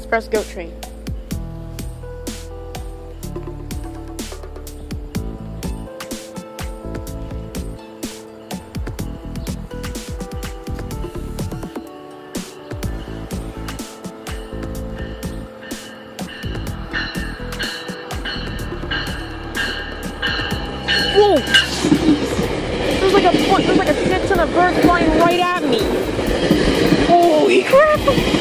express goat train. Whoa! There's like a shit ton of birds flying right at me. Holy crap!